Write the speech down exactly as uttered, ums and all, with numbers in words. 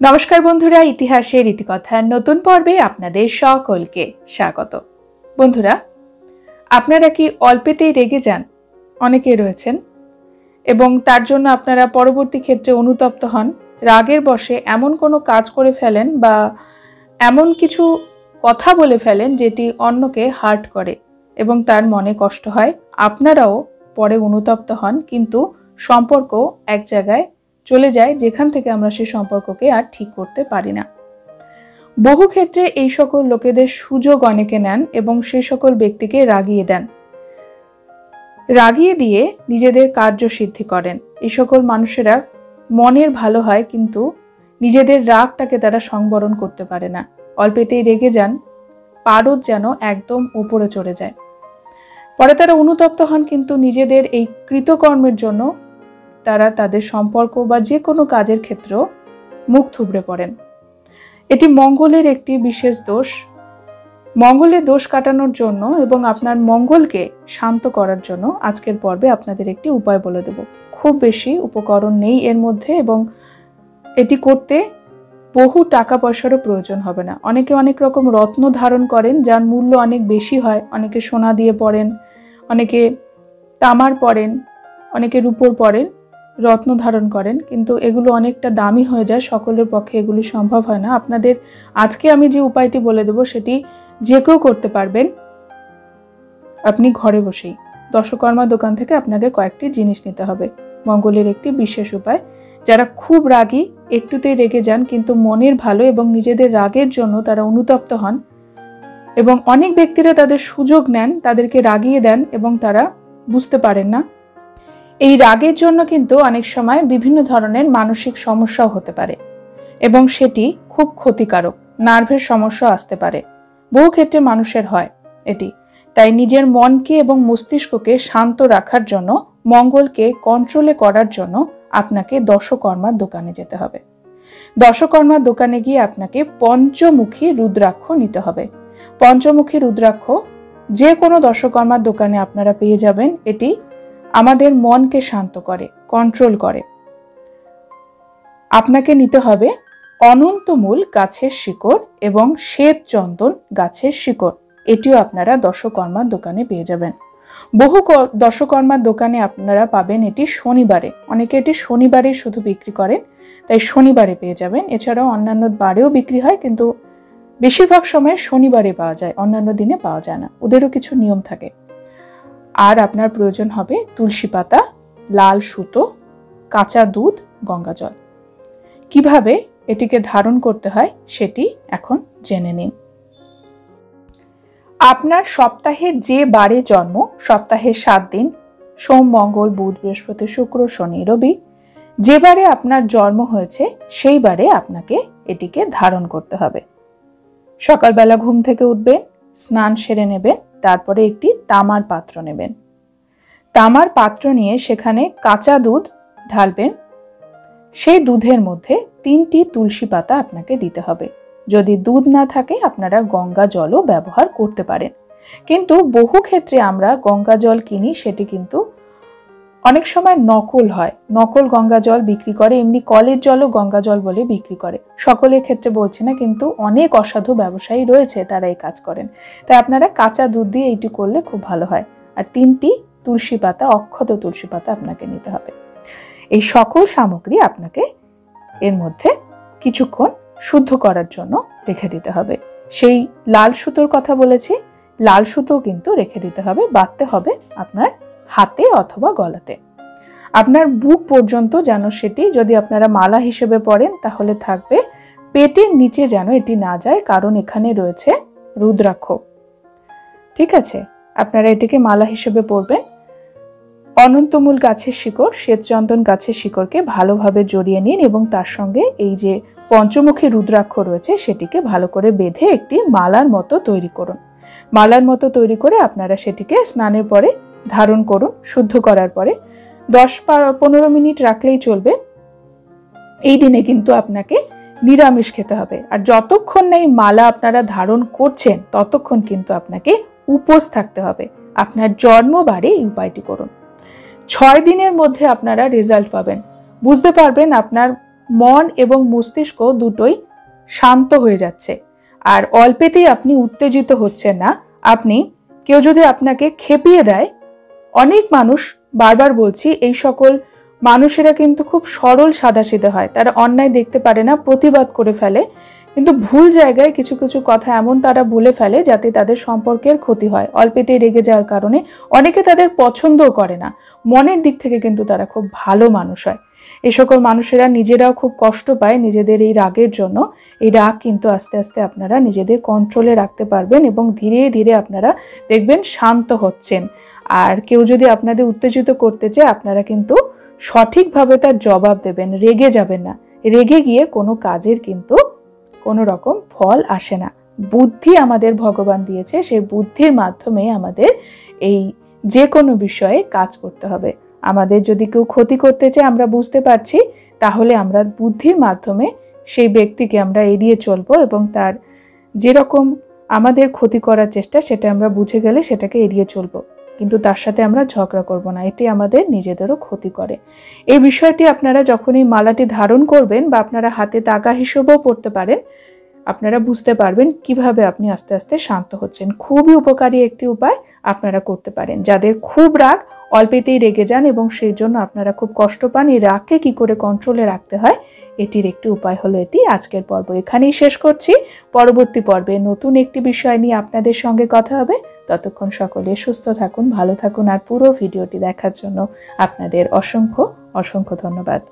নমস্কার বন্ধুরা, ইতিহাসের ইতিকথার নতুন পর্বে আপনাদের সকলকে স্বাগত। বন্ধুরা, আপনারা কি অল্পেতেই রেগে যান? অনেকেই রয়েছেন এবং তার জন্য আপনারা পরবর্তী ক্ষেত্রে অনুতপ্ত হন। রাগের বশে এমন কোনো কাজ করে ফেলেন বা এমন কিছু কথা বলে ফেলেন যেটি অন্যকে হার্ট করে এবং তার মনে কষ্ট হয়। আপনারাও পরে অনুতপ্ত হন, কিন্তু সম্পর্ক এক জায়গায় চলে যায় যেখান থেকে আমরা সেই সম্পর্ককে আর ঠিক করতে পারি না। বহু ক্ষেত্রে এই সকল লোকেদের সুযোগ অনেকে নেন এবং সেই সকল ব্যক্তিকে রাগিয়ে দেন, রাগিয়ে দিয়ে নিজেদের কার্যসিদ্ধি করেন। এই সকল মানুষেরা মনের ভালো হয়, কিন্তু নিজেদের রাগটাকে তারা সংবরণ করতে পারে না। অল্পেতেই রেগে যান, পারদ যেন একদম উপরে চড়ে যায়। পরে তারা অনুতপ্ত হন, কিন্তু নিজেদের এই কৃতকর্মের জন্য তারা তাদের সম্পর্ক বা যে কোনো কাজের ক্ষেত্রেও মুখ থুবড়ে পড়েন। এটি মঙ্গলের একটি বিশেষ দোষ। মঙ্গলের দোষ কাটানোর জন্য এবং আপনার মঙ্গলকে শান্ত করার জন্য আজকের পর্বে আপনাদের একটি উপায় বলে দেব। খুব বেশি উপকরণ নেই এর মধ্যে এবং এটি করতে বহু টাকা পয়সারও প্রয়োজন হবে না। অনেকে অনেক রকম রত্ন ধারণ করেন যার মূল্য অনেক বেশি হয়। অনেকে সোনা দিয়ে পরেন, অনেকে তামার পরেন, অনেকে রূপোর পরেন, রত্ন ধারণ করেন, কিন্তু এগুলো অনেকটা দামি হয়ে যায়। সকলের পক্ষে এগুলি সম্ভব হয় না। আপনাদের আজকে আমি যে উপায়টি বলে দেব সেটি যে কেউ করতে পারবেন। আপনি ঘরে বসেই দশকর্মা দোকান থেকে আপনাকে কয়েকটি জিনিস নিতে হবে। মঙ্গলের একটি বিশেষ উপায়। যারা খুব রাগী, একটুতেই রেগে যান, কিন্তু মনের ভালো এবং নিজেদের রাগের জন্য তারা অনুতপ্ত হন এবং অনেক ব্যক্তিরা তাদের সুযোগ নেন, তাদেরকে রাগিয়ে দেন এবং তারা বুঝতে পারেন না। এই রাগের জন্য কিন্তু অনেক সময় বিভিন্ন ধরনের মানসিক সমস্যাও হতে পারে এবং সেটি খুব ক্ষতিকারক। নার্ভের সমস্যা আসতে পারে, বহু ক্ষেত্রে মানুষের হয় এটি। তাই নিজের মনকে এবং মস্তিষ্ককে শান্ত রাখার জন্য, মঙ্গলকে কন্ট্রোলে করার জন্য আপনাকে দশকর্মার দোকানে যেতে হবে। দশকর্মার দোকানে গিয়ে আপনাকে পঞ্চমুখী রুদ্রাক্ষ নিতে হবে। পঞ্চমুখী রুদ্রাক্ষ যে কোনো দশকর্মার দোকানে আপনারা পেয়ে যাবেন। এটি আমাদের মনকে শান্ত করে, কন্ট্রোল করে। আপনাকে নিতে হবে অনন্তমূল গাছের শিকড় এবং শ্বেত চন্দন গাছের শিকড়। এটিও আপনারা দশকর্মার দোকানে পেয়ে যাবেন। বহু দশকর্মার দোকানে আপনারা পাবেন এটি শনিবারে। অনেকে এটি শনিবারে শুধু বিক্রি করেন, তাই শনিবারে পেয়ে যাবেন। এছাড়াও অন্যান্য বারেও বিক্রি হয়, কিন্তু বেশিরভাগ সময় শনিবারে পাওয়া যায়, অন্যান্য দিনে পাওয়া যায় না। ওদেরও কিছু নিয়ম থাকে। আর আপনার প্রয়োজন হবে তুলসী পাতা, লাল সুতো, কাঁচা দুধ, গঙ্গা জল। কিভাবে এটিকে ধারণ করতে হয় সেটি এখন জেনে নিন। আপনার সপ্তাহের যে বারে জন্ম, সপ্তাহের সাত দিন, সোম, মঙ্গল, বুধ, বৃহস্পতি, শুক্র, শনি, রবি, যে বারে আপনার জন্ম হয়েছে সেই বারে আপনাকে এটিকে ধারণ করতে হবে। সকালবেলা ঘুম থেকে উঠবেন, স্নান সেরে নেবেন, তারপরে একটি তামার পাত্র নেবেন। তামার পাত্র নিয়ে সেখানে কাঁচা দুধ ঢালবেন। সেই দুধের মধ্যে তিনটি তুলসী পাতা আপনাকে দিতে হবে। যদি দুধ না থাকে আপনারা গঙ্গা জলও ব্যবহার করতে পারেন, কিন্তু বহু ক্ষেত্রে আমরা গঙ্গা জল কিনি, সেটি কিন্তু অনেক সময় নকল হয়। নকল গঙ্গা জল বিক্রি করে, এমনি কলের জলও গঙ্গা জল বলে বিক্রি করে। সকলের ক্ষেত্রে বলছি না, কিন্তু অনেক অসাধু ব্যবসায়ী রয়েছে, তারা এই কাজ করেন। তাই আপনারা কাঁচা দুধ দিয়ে এইটি করলে খুব ভালো হয়। আর তিনটি তুলসী পাতা, অক্ষত তুলসী পাতা আপনাকে নিতে হবে। এই সকল সামগ্রী আপনাকে এর মধ্যে কিছুক্ষণ শুদ্ধ করার জন্য রেখে দিতে হবে। সেই লাল সুতোর কথা বলেছি, লাল সুতো কিন্তু রেখে দিতে হবে, বাঁধতে হবে আপনার হাতে অথবা গলাতে। আপনার বুক পর্যন্ত যেন সেটি, যদি আপনারা মালা হিসেবে পরেন তাহলে থাকবে। পেটের নিচে যেন এটি না যায়, কারণ এখানে রয়েছে রুদ্রাক্ষ। ঠিক আছে, আপনারা এটিকে মালা হিসেবে পরবেন। অনন্তমূল গাছের শিকড়, শ্বেতচন্দন গাছের শিকড়কে ভালোভাবে জড়িয়ে নিন এবং তার সঙ্গে এই যে পঞ্চমুখী রুদ্রাক্ষ রয়েছে সেটিকে ভালো করে বেঁধে একটি মালার মতো তৈরি করুন। মালার মতো তৈরি করে আপনারা সেটিকে স্নানের পরে ধারণ করুন। শুদ্ধ করার পরে দশ পনেরো মিনিট রাখলেই চলবে। এই দিনে কিন্তু আপনাকে নিরামিষ খেতে হবে। আর যতক্ষণ না এই মালা আপনারা ধারণ করছেন ততক্ষণ কিন্তু আপনাকে উপোস থাকতে হবে। আপনার জন্মবারে এই উপায়টি করুন। ছয় দিনের মধ্যে আপনারা রেজাল্ট পাবেন। বুঝতে পারবেন আপনার মন এবং মস্তিষ্ক দুটোই শান্ত হয়ে যাচ্ছে। আর অল্পেতেই আপনি উত্তেজিত হচ্ছেন না। আপনি কেউ যদি আপনাকে খেপিয়ে দেয়, অনেক মানুষ, বারবার বলছি, এই সকল মানুষেরা কিন্তু খুব সরল সাদাসিধে হয়, তারা অন্যায় দেখতে পারে না, প্রতিবাদ করে ফেলে, কিন্তু ভুল জায়গায় কিছু কিছু কথা এমন তারা বলে ফেলে যাতে তাদের সম্পর্কের ক্ষতি হয়। অল্পেতেই রেগে যাওয়ার কারণে অনেকে তাদের পছন্দও করে না। মনের দিক থেকে কিন্তু তারা খুব ভালো মানুষ হয়। এই সকল মানুষেরা নিজেরাও খুব কষ্ট পায় নিজেদের এই রাগের জন্য। এই রাগ কিন্তু আস্তে আস্তে আপনারা নিজেদের কন্ট্রোলে রাখতে পারবেন এবং ধীরে ধীরে আপনারা দেখবেন শান্ত হচ্ছেন। আর কেউ যদি আপনাদের উত্তেজিত করতে চায়, আপনারা কিন্তু সঠিকভাবে তার জবাব দেবেন, রেগে যাবেন না। রেগে গিয়ে কোনো কাজের কিন্তু কোনো রকম ফল আসে না। বুদ্ধি আমাদের ভগবান দিয়েছে, সেই বুদ্ধির মাধ্যমে আমাদের এই যে কোনো বিষয়ে কাজ করতে হবে। আমাদের যদি কেউ ক্ষতি করতে চায় আমরা বুঝতে পারছি, তাহলে আমরা বুদ্ধির মাধ্যমে সেই ব্যক্তিকে আমরা এড়িয়ে চলবো এবং তার যেরকম আমাদের ক্ষতি করার চেষ্টা সেটা আমরা বুঝে গেলে সেটাকে এড়িয়ে চলবো, কিন্তু তার সাথে আমরা ঝগড়া করব না। এটি আমাদের নিজেদেরও ক্ষতি করে। এই বিষয়টি আপনারা যখনই মালাটি ধারণ করবেন বা আপনারা হাতে তাগা হিসেবেও পড়তে পারেন, আপনারা বুঝতে পারবেন কিভাবে আপনি আস্তে আস্তে শান্ত হচ্ছেন। খুবই উপকারী একটি উপায় আপনারা করতে পারেন। যাদের খুব রাগ, অল্পেতেই রেগে যান এবং সেই জন্য আপনারা খুব কষ্ট পান, এই রাগকে কি করে কন্ট্রোলে রাখতে হয়, এটির একটি উপায় হলো এটি। আজকের পর্ব এখানেই শেষ করছি। পরবর্তী পর্বে নতুন একটি বিষয় নিয়ে আপনাদের সঙ্গে কথা হবে। ততক্ষণ সকলে সুস্থ থাকুন, ভালো থাকুন, আর পুরো ভিডিওটি দেখার জন্য আপনাদের অসংখ্য অসংখ্য ধন্যবাদ।